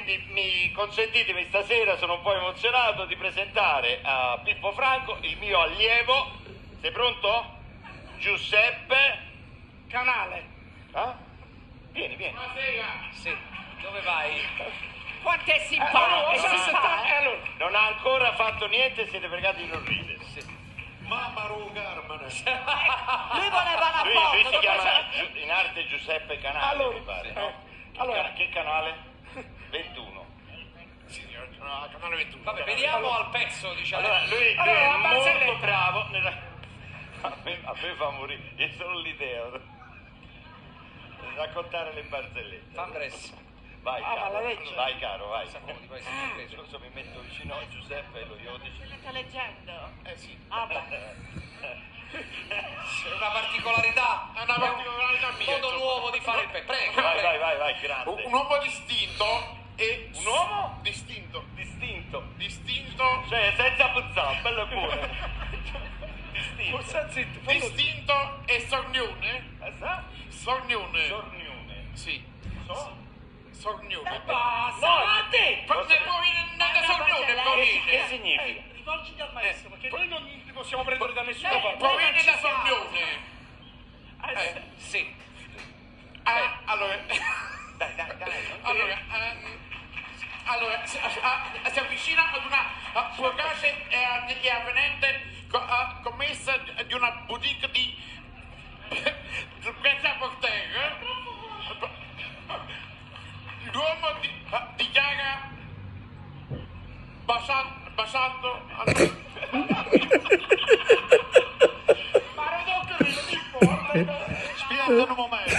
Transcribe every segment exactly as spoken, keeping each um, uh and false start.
mi, mi consentitemi stasera, sono un po' emozionato di presentare a Pippo Franco il mio allievo. Sei pronto? Giuseppe Canale. Ah? Vieni, vieni. Buonasera. Sì, dove vai? Quanto è Eh, simpatico. allora, è simpatico. eh, allora, non ha ancora fatto niente, siete pregati di non ridere. Sì. Mamma Rugarmane. Lui voleva una Lui, foto. lui si dopo chiama c'era- Giu- in arte Giuseppe Canale, Allora, mi pare, sì. no? Che, Allora. cana- che canale? ventuno. Signor, no, canale ventuno. Vabbè, vediamo al pezzo, diciamo. Allora, lui, lui Allora, la è molto barzelletta. bravo. nella- A me, a me fa morire, è solo l'idea. Raccontare le barzellette. Fandres. Vai, Ah, ma caro, la legge. vai, caro, vai. S'accomodi, poi si Eh, preso. Scusa, mi metto vicino a Giuseppe e lo iodice. State leggendo? Eh sì. Ah, beh. È una particolarità. È una particolarità Un mia. modo insomma. nuovo di fare il pe. Prego, Vai, prego. vai, vai, vai, grande. Un, un uomo distinto e... Un uomo? Distinto. Distinto. Distinto. Cioè, senza puzzare, bello e buono. Distinto. Forse zitto. fallo zitto. Distinto e sornione. Eh, sa? Sornione. Sornione. Sì. So? Sornione. Basta, No. l'ha detto. Ma se proviene da sornione, Che, che proviene. significa? Rivolgiti al maestro, perché noi non li possiamo prendere da nessuna Eh, parte. proviene da sornione. Eh, Eh. Sì. Ah, allora... Dai, dai, dai. non ti- Allora, ehm, allora si, ah, si avvicina ad una ah, fugace e e avvenente co- ah, commessa di una boutique di Piazza Porter. L'uomo di, ah, dichiara baciando, baciando ma non ho capito, non importa. Spiegate un momento.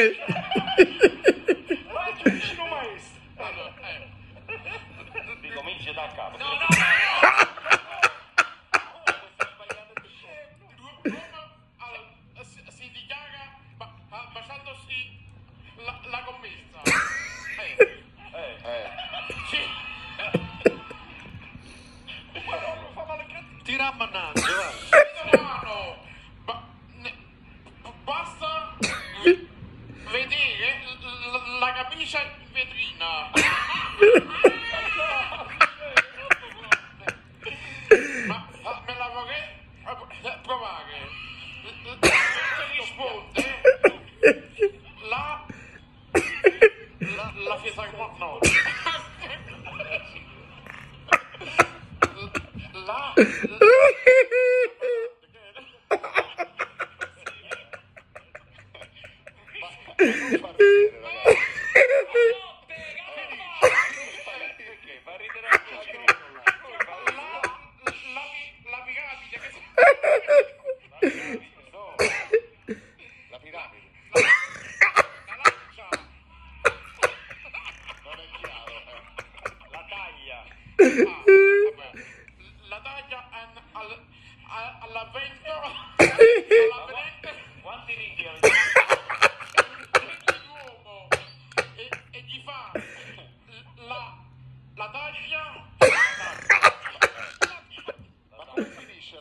Vai più vicino maestro. Allora, eh, Ricominci da capo. No, no, no. l'uomo allora, si, si dichiara ba- ah, baciandosi la, la commessa. Eh. Eh, eh. Sì. Fa male che... Tira a mannaggia, va. Mano, ba- ne- basta vedere l- l- la camicia in vetrina. Ma ah, me la vorrei eh, provare. L- l- Se risponde la la, la fisarmonica no. La, Perché? Fa ridere anche il la, cielo. la, pi- la piramide che si... No. La piramide. La lancia. Non è chiaro. eh. La taglia. Ah, vabbè. La taglia an- al, a- all'avvento all'avvenente Quanti righi avete? l'uomo e, e gli fa la, la taglia Ma come finisce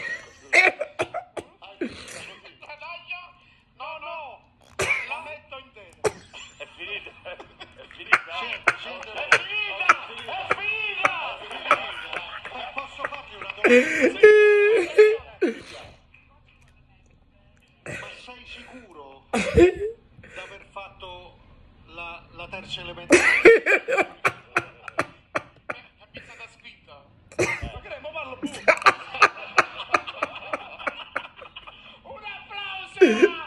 la taglia no no la metto in testa. È finita? È finita? Scende, scende. È finita! È finita! Eh, posso farti una domanda? Ma sei sicuro di aver fatto la, la terza elementare? È pizzata scritta. Ma che mo parlo pure. Un applauso!